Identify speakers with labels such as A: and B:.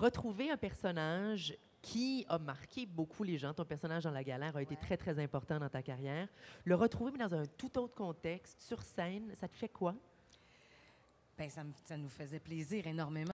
A: retrouver un personnage qui a marqué beaucoup les gens. Ton personnage dans La Galère a été très, très important dans ta carrière. Le retrouver, mais dans un tout autre contexte, sur scène, ça te fait quoi?
B: Bien, ça nous faisait plaisir énormément.